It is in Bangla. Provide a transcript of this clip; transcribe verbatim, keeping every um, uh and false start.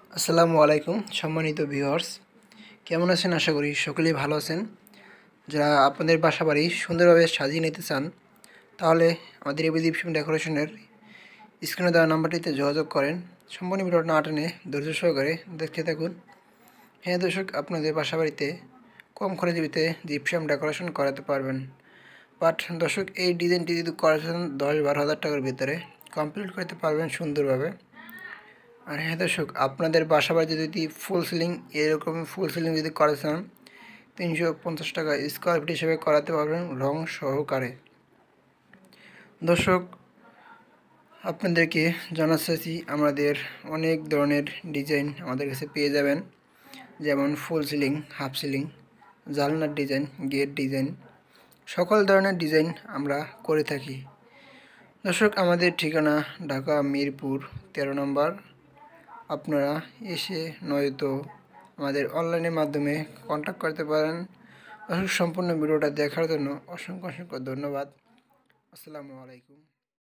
আসসালামু আলাইকুম সম্মানিত ভিউয়ার্স, কেমন আছেন? আশা করি সকলেই ভালো আছেন। যারা আপনাদের বাসাবাড়ি সুন্দরভাবে সাজিয়ে নিতে চান তাহলে আমাদের এবিজি ইপসিম ডেকোরেশনের স্ক্রিনে দেওয়া নাম্বারটিতে যোগাযোগ করেন। সম্পূর্ণ ভিডিওটা না টেনে ধৈর্য সহকারে দেখতে থাকুন। হ্যাঁ দর্শক, আপনাদের বাসাবাড়িতে কম খরচে ভিতরে জিপসাম ডেকোরেশন করাতে পারবেন। বাট দর্শক, এই ডিজাইনটি যদি করেছেন দশ বারো হাজার টাকার ভিতরে কমপ্লিট করতে পারবেন সুন্দরভাবে। আর হ্যাঁ দর্শক, আপনাদের বাসাবাড়িতে যদি ফুল সিলিং এরকম ফুল সিলিং যদি করা চান তিনশো পঞ্চাশ টাকা স্কোয়ার ফিট হিসেবে করাতে পারবেন রং সহকারে। দর্শক, আপনাদেরকে জানাচ্ছি আমাদের অনেক ধরনের ডিজাইন আমাদের কাছে পেয়ে যাবেন, যেমন ফুল সিলিং, হাফ সিলিং, জানলার ডিজাইন, গেট ডিজাইন, সকল ধরনের ডিজাইন আমরা করে থাকি। দর্শক, আমাদের ঠিকানা ঢাকা মিরপুর তেরো নম্বর। আপনারা এসে নয়তো আমাদের অনলাইনের মাধ্যমে কন্ট্যাক্ট করতে পারেন। দর্শক, সম্পূর্ণ ভিডিওটা দেখার জন্য অসংখ্য অসংখ্য ধন্যবাদ। আসসালামু আলাইকুম।